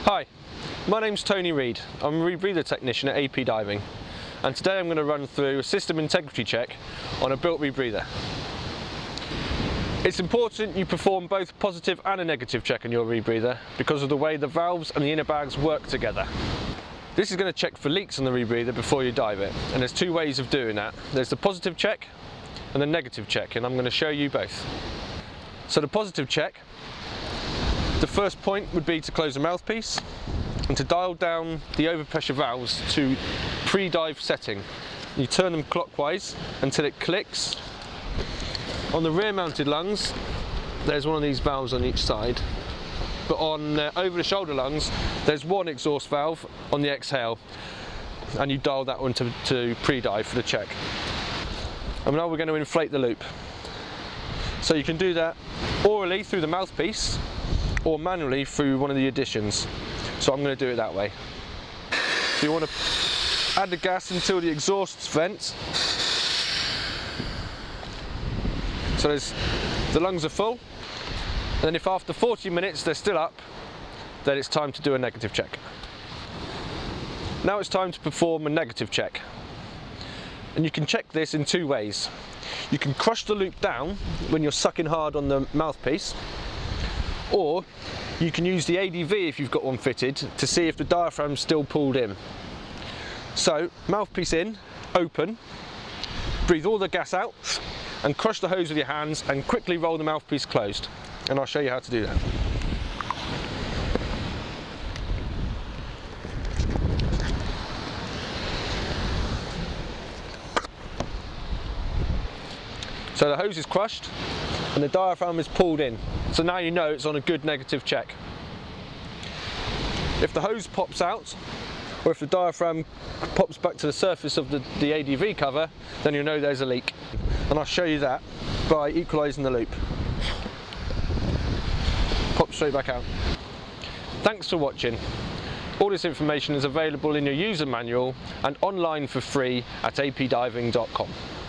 Hi, my name's Tony Reed. I'm a rebreather technician at AP Diving, and today I'm going to run through a system integrity check on a built rebreather. It's important you perform both a positive and a negative check on your rebreather because of the way the valves and the inner bags work together. This is going to check for leaks on the rebreather before you dive it, and there's two ways of doing that. There's the positive check and the negative check, and I'm going to show you both. So the positive check, the first point would be to close the mouthpiece and to dial down the overpressure valves to pre-dive setting. You turn them clockwise until it clicks. On the rear mounted lungs, there's one of these valves on each side, but on over the shoulder lungs, there's one exhaust valve on the exhale, and you dial that one to pre-dive for the check. And now we're going to inflate the loop. So you can do that orally through the mouthpiece or manually through one of the additions. So I'm going to do it that way. So you want to add the gas until the exhaust vents. So the lungs are full, and then if after 40 minutes they're still up, then it's time to do a negative check. Now it's time to perform a negative check. And you can check this in two ways. You can crush the loop down when you're sucking hard on the mouthpiece, or you can use the ADV if you've got one fitted to see if the diaphragm's still pulled in. So mouthpiece in, open, breathe all the gas out and crush the hose with your hands and quickly roll the mouthpiece closed, and I'll show you how to do that. So the hose is crushed and the diaphragm is pulled in. So now you know it's on a good negative check. If the hose pops out, or if the diaphragm pops back to the surface of the ADV cover, then you know there's a leak. And I'll show you that by equalising the loop. Pop straight back out. Thanks for watching. All this information is available in your user manual and online for free at apdiving.com.